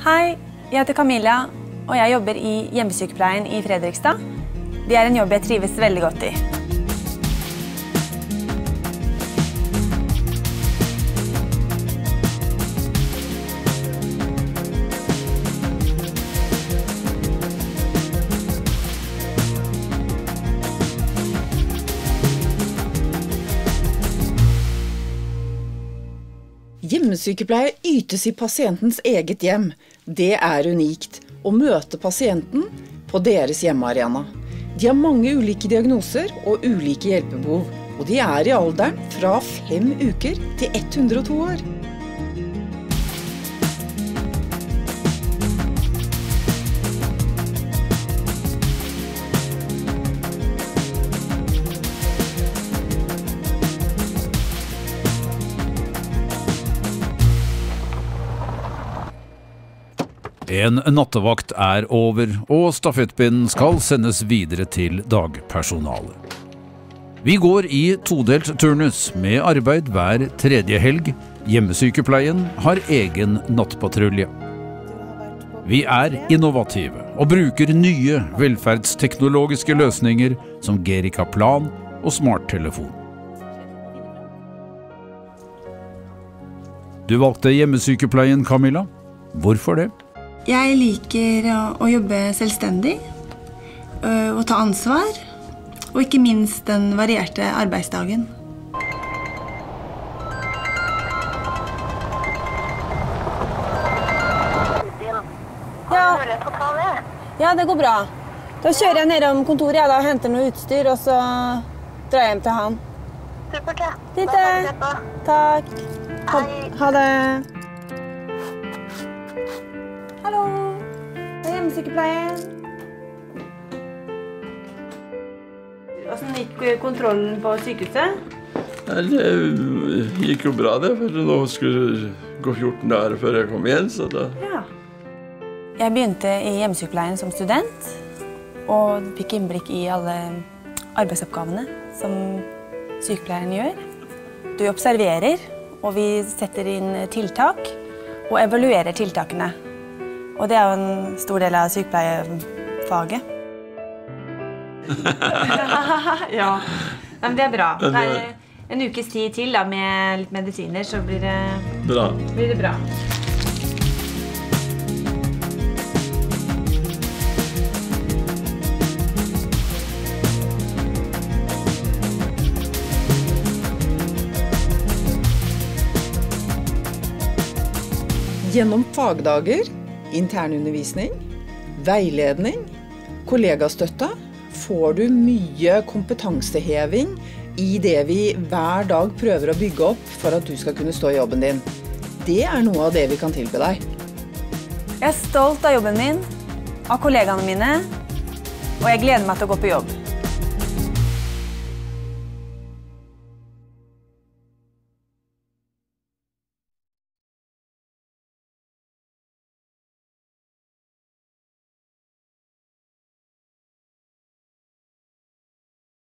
Hei, jeg heter Camilla, og jeg jobber i hjemmesykepleien i Fredrikstad. Det en jobb jeg trives veldig godt i. Hjemmesykepleie ytes i pasientens eget hjem. Det unikt, å møte pasienten på deres hjemmearena. De har mange ulike diagnoser og ulike hjelpebehov, og de i alderen fra 5 uker til 102 år. En nattevakt over, og stafettpinnen skal sendes videre til dagpersonalet. Vi går i todelt turnus med arbeid hver tredje helg. Hjemmesykepleien har egen nattpatrulje. Vi innovative og bruker nye velferdsteknologiske løsninger som Gerika Plan og smarttelefon. Du valgte hjemmesykepleien, Camilla. Hvorfor det? Jeg liker å jobbe selvstendig, og ta ansvar, og ikke minst den varierte arbeidsdagen. Ja, det går bra. Da kjører jeg ned om kontoret, da henter noe utstyr, og så drar jeg hjem til han. Supert, ja. Litt. Takk. Ha det. Hallo, det hjemmesykepleien. Hvordan gikk kontrollen på sykehuset? Det gikk jo bra det, for nå skulle gå 14 dager før jeg kom igjen, så da... Ja. Jeg begynte i hjemmesykepleien som student, og fikk innblikk i alle arbeidsoppgavene som sykepleieren gjør. Du observerer, og vi setter inn tiltak, og evaluerer tiltakene. Og det jo en stor del av sykepleiefaget. Ja, men det bra. En ukes tid til da, med litt medisiner, så blir det bra. Gjennom fagdager, internundervisning, veiledning, kollegastøtte får du mye kompetanseheving i det vi hver dag prøver å bygge opp for at du skal kunne stå i jobben din. Det noe av det vi kan tilby deg. Jeg stolt av jobben min, av kollegaene mine, og jeg gleder meg til å gå på jobb.